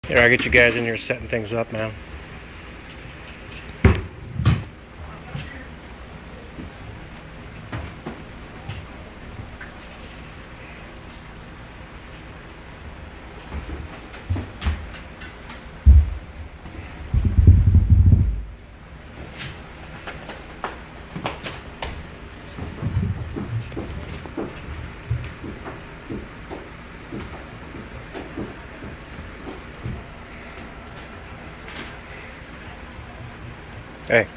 Here, I'll get you guys in here setting things up, man. Hey.